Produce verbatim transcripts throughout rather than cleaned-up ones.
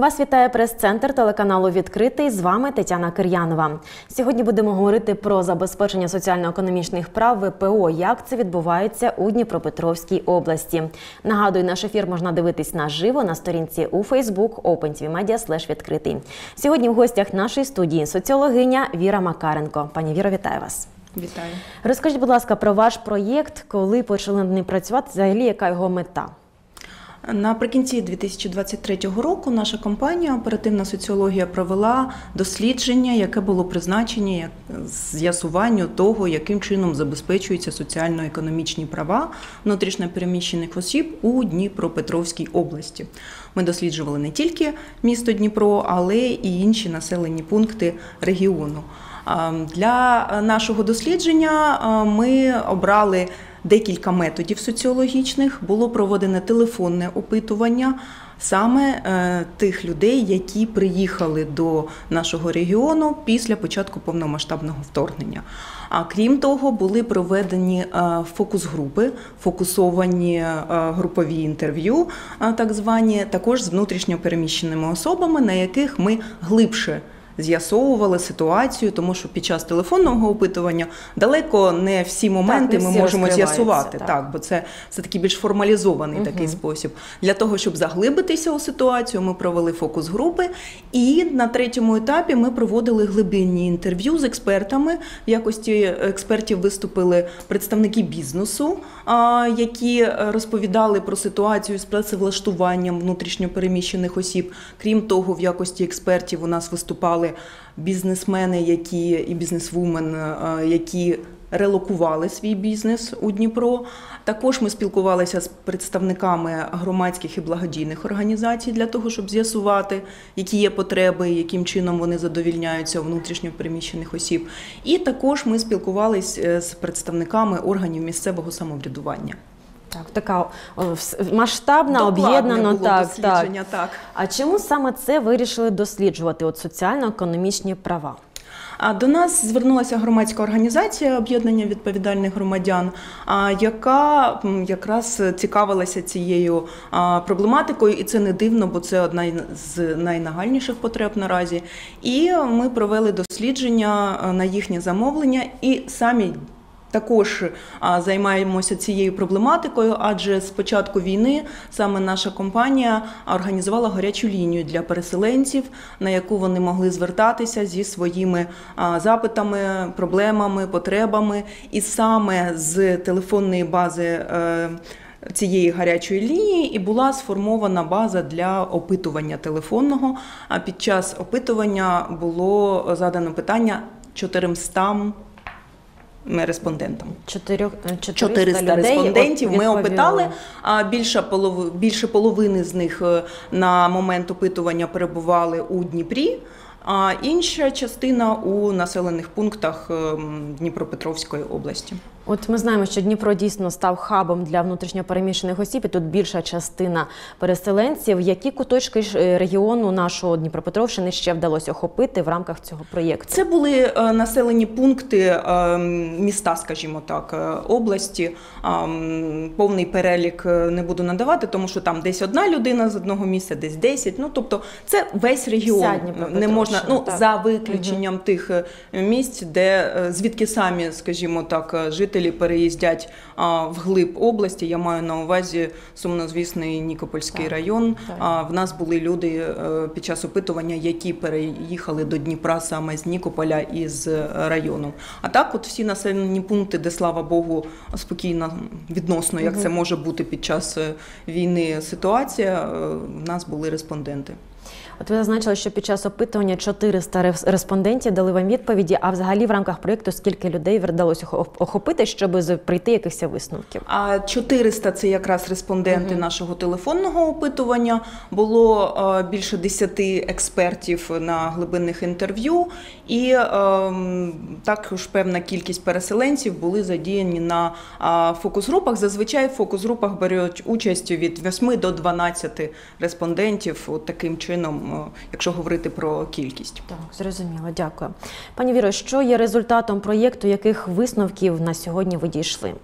Вас вітає прес-центр телеканалу «Відкритий». З вами Тетяна Кир'янова. Сьогодні будемо говорити про забезпечення соціально-економічних прав В П О, як це відбувається у Дніпропетровській області. Нагадую, наш ефір можна дивитись наживо на сторінці у Facebook OpenTVMedia слеш відкритий. Сьогодні в гостях нашої студії соціологиня Віра Макаренко. Пані Віро, вітаю вас. Вітаю. Розкажіть, будь ласка, про ваш проєкт, коли почали над ним працювати, взагалі, яка його мета? Наприкінці дві тисячі двадцять третього року наша компанія «Оперативна соціологія» провела дослідження, яке було призначене як з'ясуванню того, яким чином забезпечуються соціально-економічні права внутрішньопереміщених осіб у Дніпропетровській області. Ми досліджували не тільки місто Дніпро, але і інші населені пункти регіону. Для нашого дослідження ми обрали декілька методів соціологічних. Було проведене телефонне опитування саме е, тих людей, які приїхали до нашого регіону після початку повномасштабного вторгнення. А крім того, були проведені е, фокус-групи, фокусовані е, групові інтерв'ю, е, так звані, також з внутрішньо переміщеними особами, на яких ми глибше з'ясовували ситуацію, тому що під час телефонного опитування далеко не всі моменти так, не всі ми можемо з'ясувати, так. так, бо це все-таки більш формалізований угу. такий спосіб. Для того, щоб заглибитися у ситуацію, ми провели фокус-групи, і на третьому етапі ми проводили глибинні інтерв'ю з експертами. В якості експертів виступили представники бізнесу, які розповідали про ситуацію з працевлаштуванням внутрішньо переміщених осіб. Крім того, в якості експертів у нас виступали бізнесмени, які і бізнесвумен, які релокували свій бізнес у Дніпро. Також ми спілкувалися з представниками громадських і благодійних організацій для того, щоб з'ясувати, які є потреби, яким чином вони задовільняються у внутрішньо переміщених осіб. І також ми спілкувалися з представниками органів місцевого самоврядування. Так, така масштабна, об'єднана, так, так. так. А чому саме це вирішили досліджувати, от соціально-економічні права? До нас звернулася громадська організація «Об'єднання відповідальних громадян», яка якраз цікавилася цією проблематикою, і це не дивно, бо це одна з найнагальніших потреб наразі. І ми провели дослідження на їхнє замовлення і самі також займаємося цією проблематикою, адже з початку війни саме наша компанія організувала гарячу лінію для переселенців, на яку вони могли звертатися зі своїми запитами, проблемами, потребами. І саме з телефонної бази цієї гарячої лінії і була сформована база для опитування телефонного. А під час опитування було задано питання чотиристам респондентам. чотириста респондентів ми опитали, а більше половини, більше половини з них на момент опитування перебували у Дніпрі, а інша частина у населених пунктах Дніпропетровської області. От ми знаємо, що Дніпро дійсно став хабом для внутрішньопереміщених осіб, і тут більша частина переселенців. Які куточки регіону нашого Дніпропетровщини ще вдалося охопити в рамках цього проєкту? Це були населені пункти, міста, скажімо так, області. Повний перелік не буду надавати, тому що там десь одна людина з одного місця, десь десять. Ну, тобто це весь регіон. Не можна, ну, за виключенням угу. тих місць, де, звідки самі, скажімо так, жителі переїздять а, вглиб області. Я маю на увазі сумнозвісний Нікопольський так, район. Так. А, в нас були люди а, під час опитування, які переїхали до Дніпра саме з Нікополя і з району. А так от всі населені пункти, де, слава Богу, спокійно, відносно, як угу. це може бути під час війни ситуація, в нас були респонденти. От ви зазначили, що під час опитування чотириста респондентів дали вам відповіді, а взагалі в рамках проєкту скільки людей вдалося охопити, щоб прийти якихось висновків? А чотириста – це якраз респонденти угу. нашого телефонного опитування. Було е, більше десяти експертів на глибинних інтерв'ю, і е, також певна кількість переселенців були задіяні на е, фокус-групах. Зазвичай в фокус-групах беруть участь від восьми до дванадцяти респондентів, от таким чином, якщо говорити про кількість. Так, зрозуміло, дякую. Пані Віро, що є результатом проєкту, яких висновків на сьогодні ви дійшли?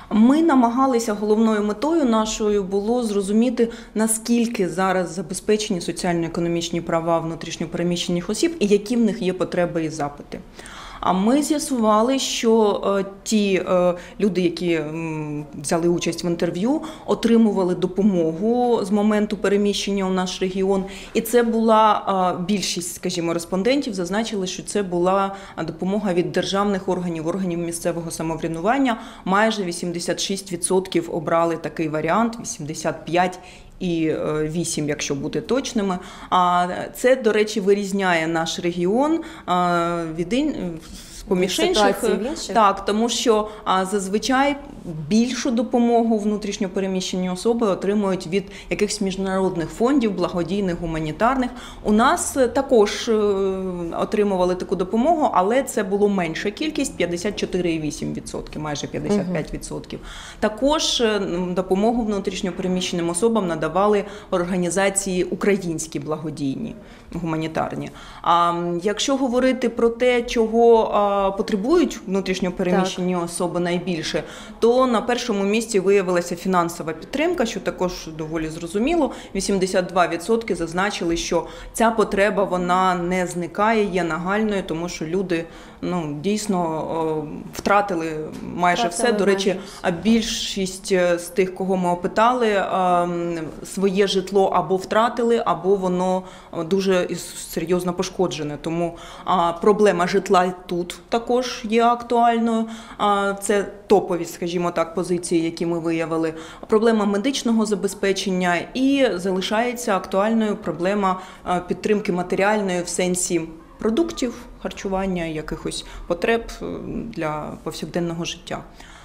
Ми намагалися, головною метою нашою було зрозуміти, наскільки зараз забезпечені соціально-економічні права внутрішньо переміщених осіб і які в них є потреби і запити. А ми з'ясували, що е, ті е, люди, які м, взяли участь в інтерв'ю, отримували допомогу з моменту переміщення у наш регіон. І це була е, більшість, скажімо, респондентів зазначили, що це була допомога від державних органів, органів місцевого самоврядування. Майже вісімдесят шість відсотків обрали такий варіант, вісімдесят п'ять і вісім, якщо бути точними. А це, до речі, вирізняє наш регіон від поміж інших, так, тому що а, зазвичай більшу допомогу внутрішньо переміщені особи отримують від якихось міжнародних фондів, благодійних, гуманітарних. У нас також е, отримували таку допомогу, але це було менша кількість, п'ятдесят чотири цілих вісім десятих відсотка, майже п'ятдесят п'ять відсотків. Угу. Також е, допомогу внутрішньо переміщеним особам надавали організації українські благодійні, гуманітарні. А якщо говорити про те, чого а, потребують внутрішньо переміщені так. особи найбільше, то на першому місці виявилася фінансова підтримка, що також доволі зрозуміло. вісімдесят два відсотки зазначили, що ця потреба вона не зникає, є нагальною, тому що люди ну, дійсно втратили майже втратили все. До речі, майже. Більшість з тих, кого ми опитали, своє житло або втратили, або воно дуже серйозно пошкоджене. Тому проблема житла тут також є актуальною. Це топові, скажімо так, позиції, які ми виявили. Проблема медичного забезпечення і залишається актуальною проблема підтримки матеріальної в сенсі продуктів, харчування, якихось потреб для повсякденного життя.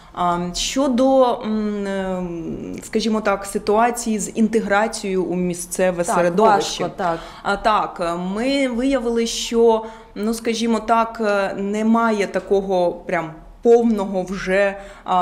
Щодо, скажімо так, ситуації з інтеграцією у місцеве так, середовище. Важко, так. Так, ми виявили, що, ну, скажімо так, немає такого прям повного вже,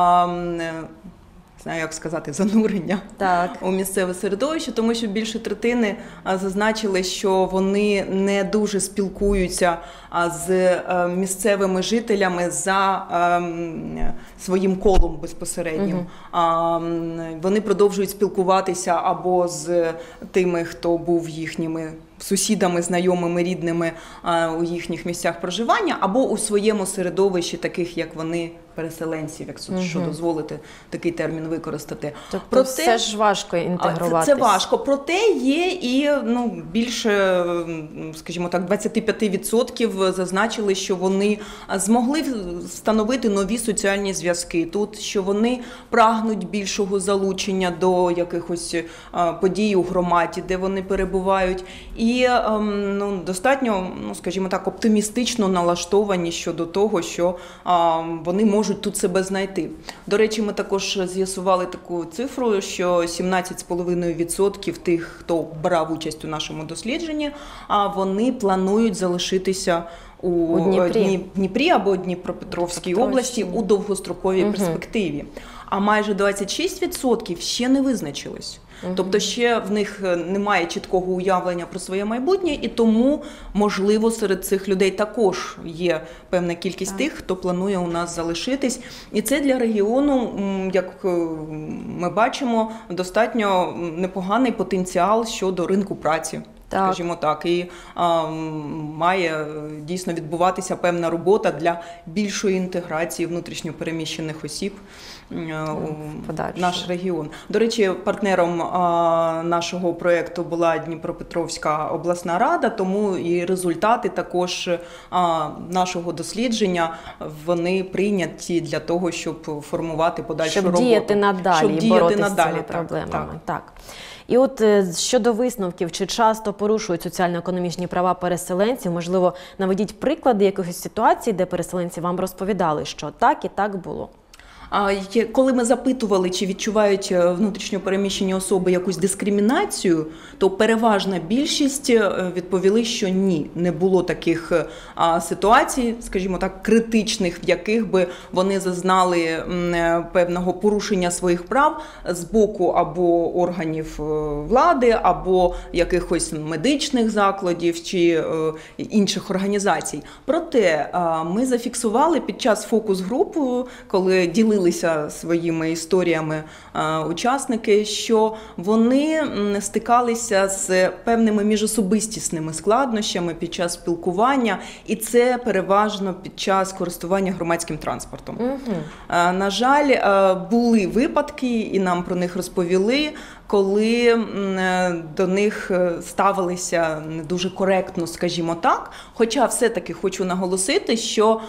не знаю, як сказати, занурення так. у місцеве середовище, тому що більше третини зазначили, що вони не дуже спілкуються з місцевими жителями за своїм колом безпосереднім. Угу. Вони продовжують спілкуватися або з тими, хто був їхніми сусідами, знайомими, рідними у їхніх місцях проживання, або у своєму середовищі, таких як вони, переселенців, якщо угу. що дозволити такий термін використати. Тобто проте, все ж важко інтегруватись. Це, це важко. Проте є і ну, більше, скажімо так, двадцять п'ять відсотків зазначили, що вони змогли встановити нові соціальні зв'язки тут, що вони прагнуть більшого залучення до якихось подій у громаді, де вони перебувають. І ну, достатньо, ну, скажімо так, оптимістично налаштовані щодо того, що а, вони можуть тут себе знайти. До речі, ми також з'ясували таку цифру, що сімнадцять цілих п'ять десятих відсотка тих, хто брав участь у нашому дослідженні, а вони планують залишитися у, у Дніпрі. Дніпрі або Дніпропетровській області у довгостроковій угу. перспективі. А майже двадцять шість відсотків ще не визначились. Угу. Тобто ще в них немає чіткого уявлення про своє майбутнє, і тому, можливо, серед цих людей також є певна кількість так. тих, хто планує у нас залишитись. І це для регіону, як ми бачимо, достатньо непоганий потенціал щодо ринку праці. Так. Скажімо так, і а, має дійсно відбуватися певна робота для більшої інтеграції внутрішньо переміщених осіб у наш регіон. До речі, партнером а, нашого проєкту була Дніпропетровська обласна рада, тому і результати також а, нашого дослідження, вони прийняті для того, щоб формувати подальшу щоб роботу. Діяти надалі, щоб діяти боротися надалі з цими так, проблемами. Так. Так. І от щодо висновків, чи часто порушують соціально-економічні права переселенців, можливо, наведіть приклади якихось ситуацій, де переселенці вам розповідали, що так і так було. Коли ми запитували, чи відчувають внутрішньо переміщені особи якусь дискримінацію, то переважна більшість відповіли, що ні, не було таких ситуацій, скажімо так, критичних, в яких би вони зазнали певного порушення своїх прав з боку або органів влади, або якихось медичних закладів чи інших організацій. Проте ми зафіксували під час фокус-групи, коли ділили ділилися своїми історіями учасники, що вони стикалися з певними міжособистісними складнощами під час спілкування, і це переважно під час користування громадським транспортом. Угу. На жаль, були випадки, і нам про них розповіли, коли до них ставилися не дуже коректно, скажімо так. Хоча все-таки хочу наголосити, що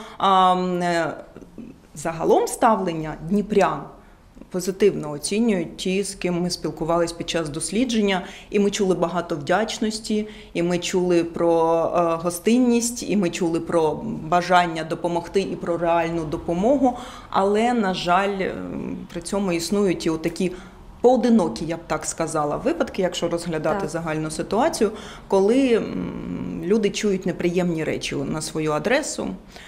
загалом ставлення дніпрян позитивно оцінюють ті, з ким ми спілкувалися під час дослідження, і ми чули багато вдячності, і ми чули про гостинність, і ми чули про бажання допомогти і про реальну допомогу, але, на жаль, при цьому існують і отакі поодинокі, я б так сказала, випадки, якщо розглядати так. загальну ситуацію, коли люди чують неприємні речі на свою адресу.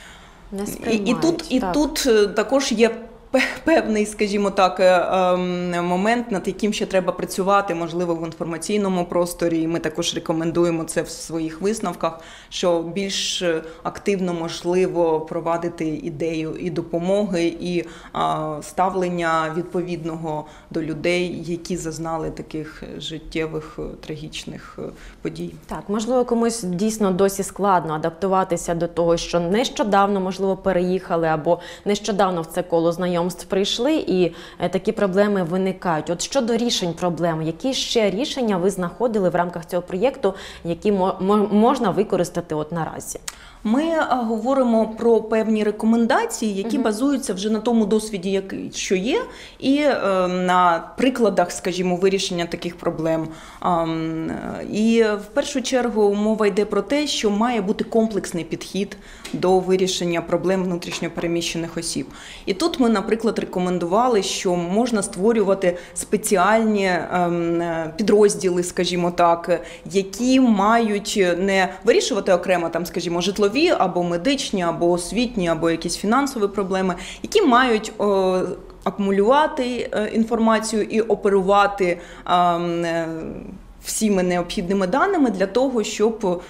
І, і, тут, і тут також є певний, скажімо так, момент, над яким ще треба працювати, можливо, в інформаційному просторі, і ми також рекомендуємо це в своїх висновках, що більш активно можливо провадити ідею і допомоги, і ставлення відповідного до людей, які зазнали таких життєвих трагічних подій. Так, можливо, комусь дійсно досі складно адаптуватися до того, що нещодавно, можливо, переїхали, або нещодавно в це коло знайомств прийшли, і такі проблеми виникають. От щодо рішень проблем, які ще рішення ви знаходили в рамках цього проєкту, які можна використати от наразі? Ми говоримо про певні рекомендації, які угу. базуються вже на тому досвіді, який, що є, і е, на прикладах, скажімо, вирішення таких проблем. Е, і в першу чергу мова йде про те, що має бути комплексний підхід до вирішення проблем внутрішньопереміщених осіб. І тут ми, наприклад, рекомендували, що можна створювати спеціальні е, підрозділи, скажімо так, які мають не вирішувати окремо, там, скажімо, житлові або медичні, або освітні, або якісь фінансові проблеми, які мають о, акумулювати е, інформацію і оперувати е, всіми необхідними даними для того, щоб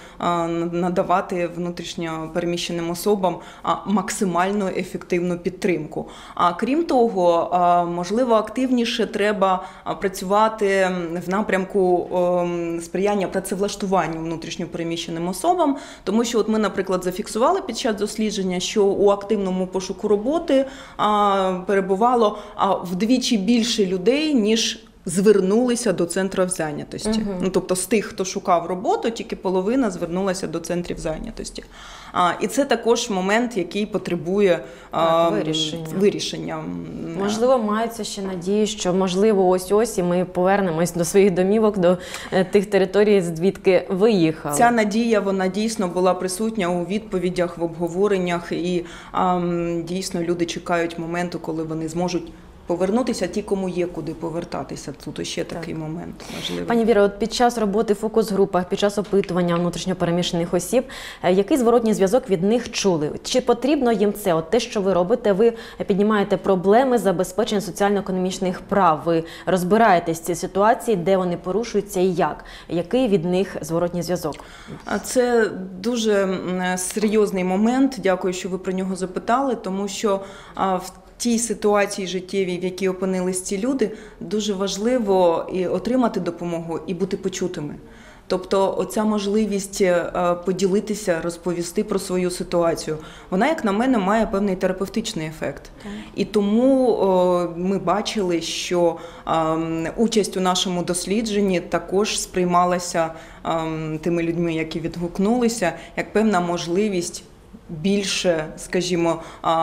надавати внутрішньо переміщеним особам максимально ефективну підтримку. А крім того, можливо, активніше треба працювати в напрямку сприяння працевлаштуванню внутрішньо переміщеним особам, тому що от ми, наприклад, зафіксували під час дослідження, що у активному пошуку роботи перебувало вдвічі більше людей, ніж звернулися до центрів зайнятості. Угу. Ну, тобто з тих, хто шукав роботу, тільки половина звернулася до центрів зайнятості. А, і це також момент, який потребує а, вирішення. вирішення. Можливо, мається ще надії, що, можливо, ось-ось і ми повернемось до своїх домівок, до тих територій, звідки виїхали. Ця надія, вона дійсно була присутня у відповідях, в обговореннях, і а, дійсно люди чекають моменту, коли вони зможуть повернутися ті, кому є куди повертатися. Тут ще такий так. момент важливий. Пані Віро, от під час роботи в фокус-групах, під час опитування внутрішньопереміщених осіб, який зворотній зв'язок від них чули? Чи потрібно їм це? От те, що ви робите, ви піднімаєте проблеми забезпечення соціально-економічних прав, ви розбираєтесь в цій ситуації, де вони порушуються і як? Який від них зворотній зв'язок? Це дуже серйозний момент. Дякую, що ви про нього запитали, тому що в тій ситуації життєвій, в якій опинились ці люди, дуже важливо і отримати допомогу, і бути почутими. Тобто оця можливість поділитися, розповісти про свою ситуацію, вона, як на мене, має певний терапевтичний ефект. Так. І тому о, ми бачили, що о, участь у нашому дослідженні також сприймалася о, тими людьми, які відгукнулися, як певна можливість більше, скажімо,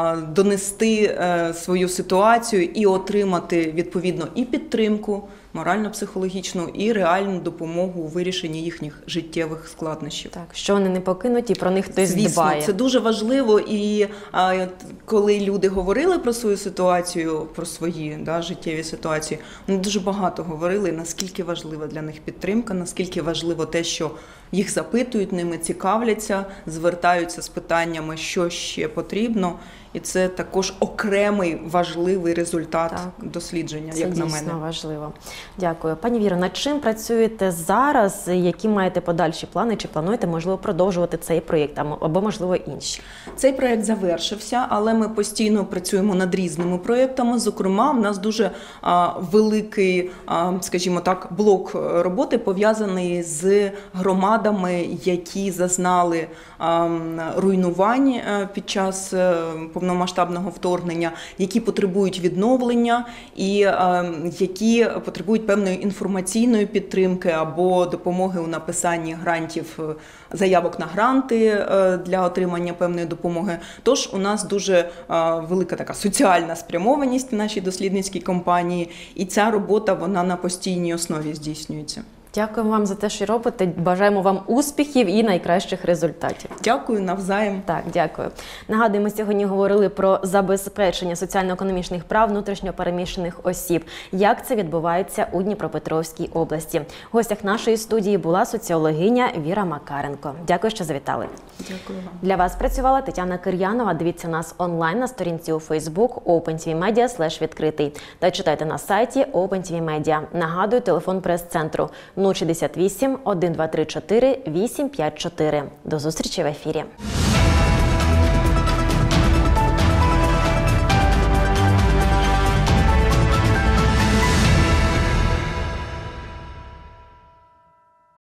донести свою ситуацію і отримати, відповідно, і підтримку морально-психологічну, і реальну допомогу у вирішенні їхніх життєвих складнощів. Так, що вони не покинуті, про них хтось Звісно, дбає. Це дуже важливо, і а, коли люди говорили про свою ситуацію, про свої да, життєві ситуації, вони дуже багато говорили, наскільки важлива для них підтримка, наскільки важливо те, що їх запитують, ними цікавляться, звертаються з питаннями, що ще потрібно. І це також окремий важливий результат Так. дослідження, Це як на мене. дійсно важливо. Дякую. Пані Віро, над чим працюєте зараз? Які маєте подальші плани? Чи плануєте, можливо, продовжувати цей проєкт або, можливо, інші? Цей проєкт завершився, але ми постійно працюємо над різними проєктами. Зокрема, в нас дуже а, великий, а, скажімо так, блок роботи пов'язаний з громадами, які зазнали а, руйнувань а, під час а, повномасштабного вторгнення, які потребують відновлення і а, які потребують певної інформаційної підтримки або допомоги у написанні грантів, заявок на гранти а, для отримання певної допомоги. Тож у нас дуже а, велика така соціальна спрямованість в нашій дослідницькій компанії, і ця робота, вона на постійній основі здійснюється. Дякуємо вам за те, що робите. Бажаємо вам успіхів і найкращих результатів. Дякую, навзаєм. Так, дякую. Нагадую, ми сьогодні говорили про забезпечення соціально-економічних прав внутрішньопереміщених осіб. Як це відбувається у Дніпропетровській області. В гостях нашої студії була соціологиня Віра Макаренко. Дякую, що завітали. Дякую вам. Для вас працювала Тетяна Кир'янова. Дивіться нас онлайн на сторінці у Facebook OpenTVMedia слеш відкритий та читайте на сайті OpenTVMedia. Нагадую, телефон прес-центру нуль шістдесят вісім, один два три чотири, вісім п'ять чотири. До зустрічі в ефірі.